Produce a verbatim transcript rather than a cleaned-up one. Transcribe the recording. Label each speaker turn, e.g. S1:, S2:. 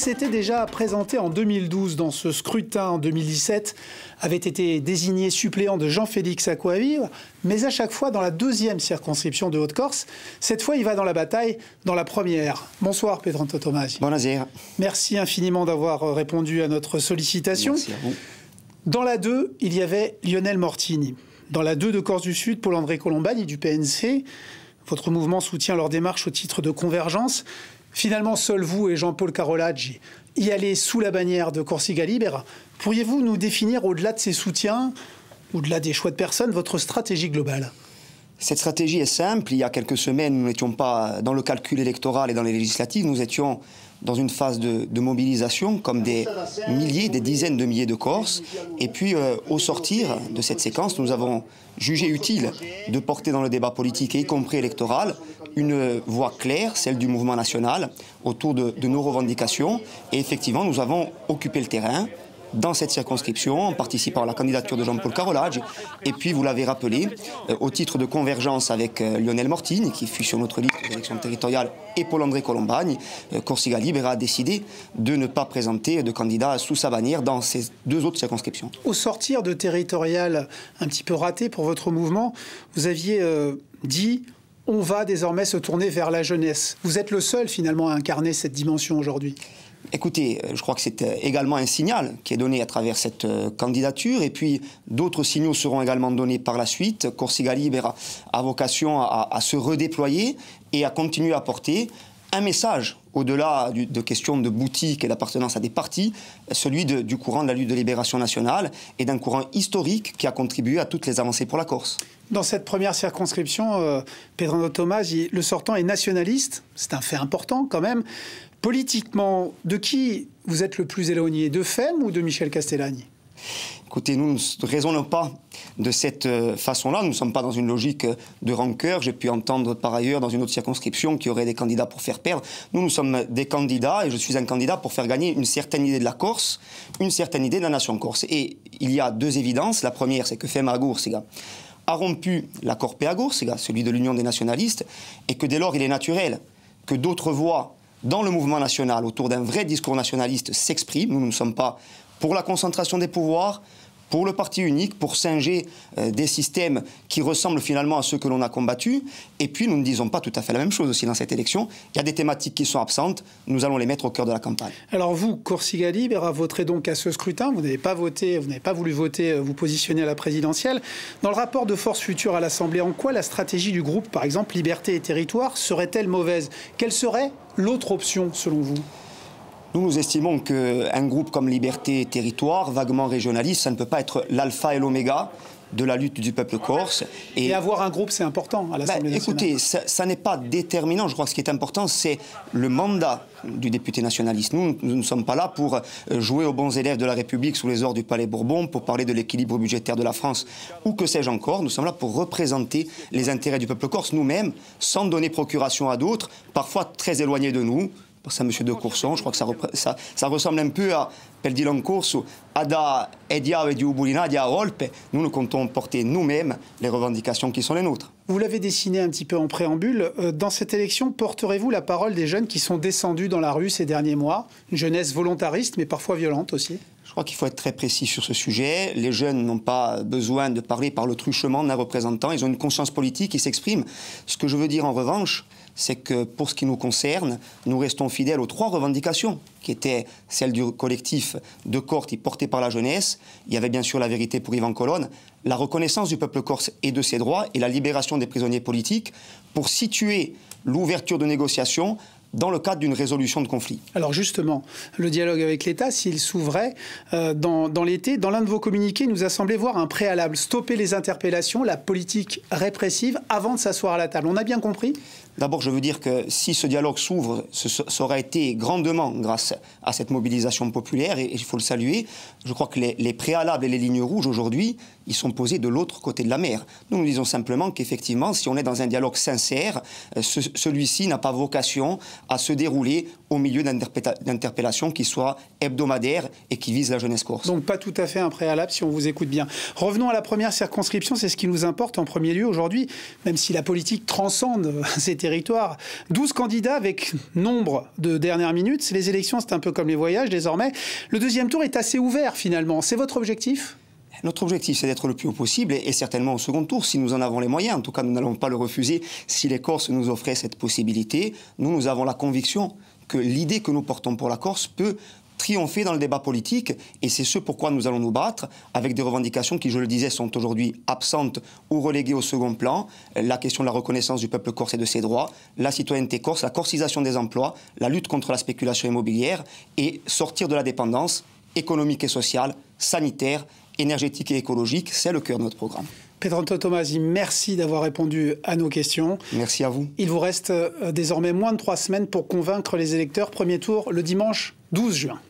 S1: s'était déjà présenté en deux mille douze dans ce scrutin en deux mille dix-sept, avait été désigné suppléant de Jean-Félix Acquaviva, mais à chaque fois dans la deuxième circonscription de Haute-Corse. Cette fois, il va dans la bataille dans la première. Bonsoir Pedranto Tomasi.
S2: Buonasera. Merci
S1: infiniment d'avoir répondu à notre sollicitation.
S2: Merci à vous.
S1: Dans la deux, il y avait Lionel Mortini. Dans la deux de Corse du Sud, Paul-André Colombani du P N C. Votre mouvement soutient leur démarche au titre de convergence. Finalement, seuls vous et Jean-Paul Carolaggi y allez sous la bannière de Corsica Libera. Pourriez-vous nous définir, au-delà de ces soutiens, au-delà des choix de personnes, votre stratégie globale ?
S2: Cette stratégie est simple. Il y a quelques semaines, nous n'étions pas dans le calcul électoral et dans les législatives. Nous étions dans une phase de, de mobilisation, comme des milliers, des dizaines de milliers de Corses. Et puis, euh, au sortir de cette séquence, nous avons jugé utile de porter dans le débat politique, et y compris électoral, une voix claire, celle du mouvement national, autour de, de nos revendications. Et effectivement, nous avons occupé le terrain dans cette circonscription, en participant à la candidature de Jean-Paul Carolaggi. Et puis, vous l'avez rappelé, euh, au titre de convergence avec euh, Lionel Mortini, qui fut sur notre liste aux élections territoriales, et Paul-André Colombani, euh, Corsica Libera a décidé de ne pas présenter de candidat sous sa bannière dans ces deux autres circonscriptions.
S1: Au sortir de territoriales un petit peu ratées pour votre mouvement, vous aviez euh, dit « on va désormais se tourner vers la jeunesse ». Vous êtes le seul, finalement, à incarner cette dimension aujourd'hui.
S2: Écoutez, je crois que c'est également un signal qui est donné à travers cette candidature, et puis d'autres signaux seront également donnés par la suite. Corsica Libera a vocation à, à se redéployer et à continuer à porter un message au-delà de questions de boutique et d'appartenance à des partis, celui de, du courant de la lutte de libération nationale et d'un courant historique qui a contribué à toutes les avancées pour la Corse.
S1: Dans cette première circonscription, euh, Pedranto Tomasi, le sortant est nationaliste, c'est un fait important quand même. Politiquement, de qui vous êtes le plus éloigné, de Fem ou de Michel Castellani ?
S2: Écoutez, nous ne raisonnons pas de cette façon-là. Nous ne sommes pas dans une logique de rancœur. J'ai pu entendre par ailleurs dans une autre circonscription qu'il y aurait des candidats pour faire perdre. Nous, nous sommes des candidats, et je suis un candidat pour faire gagner une certaine idée de la Corse, une certaine idée de la nation corse. Et il y a deux évidences. La première, c'est que Fem Agursiga a rompu l'accord P Agursiga, celui de l'Union des nationalistes, et que dès lors, il est naturel que d'autres voix dans le mouvement national, autour d'un vrai discours nationaliste, s'expriment. Nous, nous ne sommes pas pour la concentration des pouvoirs, pour le parti unique, pour singer euh, des systèmes qui ressemblent finalement à ceux que l'on a combattus. Et puis, nous ne disons pas tout à fait la même chose aussi dans cette élection. Il y a des thématiques qui sont absentes. Nous allons les mettre au cœur de la campagne.
S1: Alors vous, Corsica Libera, voterez donc à ce scrutin. Vous n'avez pas voté, vous n'avez pas voulu voter, vous positionner à la présidentielle. Dans le rapport de force future à l'Assemblée, en quoi la stratégie du groupe, par exemple, Liberté et Territoire, serait-elle mauvaise? Quelle serait l'autre option, selon vous?
S2: Nous, nous estimons qu'un groupe comme Liberté et Territoire, vaguement régionaliste, ça ne peut pas être l'alpha et l'oméga de la lutte du peuple corse.
S1: Et, et avoir un groupe, c'est important à l'Assemblée
S2: ben,
S1: nationale.
S2: Écoutez, ça, ça n'est pas déterminant. Je crois que ce qui est important, c'est le mandat du député nationaliste. Nous, nous ne sommes pas là pour jouer aux bons élèves de la République sous les ordres du Palais Bourbon, pour parler de l'équilibre budgétaire de la France, ou que sais-je encore. Nous sommes là pour représenter les intérêts du peuple corse nous-mêmes, sans donner procuration à d'autres, parfois très éloignés de nous. C'est à M. de Courson, je crois que ça, ça, ça ressemble un peu à Peldilon Corso, Ada Edia et Diubulina, Dia Olpe. Nous, nous comptons porter nous-mêmes les revendications qui sont les nôtres.
S1: Vous l'avez dessiné un petit peu en préambule. Dans cette élection, porterez-vous la parole des jeunes qui sont descendus dans la rue ces derniers mois? Une jeunesse volontariste, mais parfois violente aussi.
S2: Je crois qu'il faut être très précis sur ce sujet. Les jeunes n'ont pas besoin de parler par le truchement d'un représentant. Ils ont une conscience politique qui s'exprime. Ce que je veux dire en revanche, c'est que pour ce qui nous concerne, nous restons fidèles aux trois revendications, qui étaient celles du collectif de Corti porté par la jeunesse. Il y avait bien sûr la vérité pour Yvan Colonne, la reconnaissance du peuple corse et de ses droits, et la libération des prisonniers politiques, pour situer l'ouverture de négociations dans le cadre d'une résolution de conflit.
S1: Alors justement, le dialogue avec l'État, s'il s'ouvrait euh, dans, dans l'été, dans l'un de vos communiqués, il nous a semblé voir un préalable, stopper les interpellations, la politique répressive, avant de s'asseoir à la table. On a bien compris ?
S2: D'abord, je veux dire que si ce dialogue s'ouvre, ce, ça aura été grandement grâce à cette mobilisation populaire, et il faut le saluer. Je crois que les, les préalables et les lignes rouges, aujourd'hui, ils sont posés de l'autre côté de la mer. Nous, nous disons simplement qu'effectivement, si on est dans un dialogue sincère, ce, celui-ci n'a pas vocation à se dérouler au milieu d'interpellations qui soient hebdomadaires et qui visent la jeunesse corse.
S1: Donc pas tout à fait un préalable si on vous écoute bien. Revenons à la première circonscription, c'est ce qui nous importe en premier lieu aujourd'hui, même si la politique transcende ces territoire. douze candidats avec nombre de dernières minutes. Les élections, c'est un peu comme les voyages désormais. Le deuxième tour est assez ouvert finalement. C'est votre objectif ?
S2: Notre objectif, c'est d'être le plus haut possible et certainement au second tour, si nous en avons les moyens. En tout cas, nous n'allons pas le refuser si les Corses nous offraient cette possibilité. Nous, nous avons la conviction que l'idée que nous portons pour la Corse peut triompher dans le débat politique et c'est ce pourquoi nous allons nous battre avec des revendications qui, je le disais, sont aujourd'hui absentes ou reléguées au second plan. La question de la reconnaissance du peuple corse et de ses droits, la citoyenneté corse, la corcisation des emplois, la lutte contre la spéculation immobilière et sortir de la dépendance économique et sociale, sanitaire, énergétique et écologique, c'est le cœur de notre programme.
S1: Pedranto Tomasi, merci d'avoir répondu à nos questions.
S2: Merci à vous.
S1: Il vous reste désormais moins de trois semaines pour convaincre les électeurs. Premier tour le dimanche douze juin.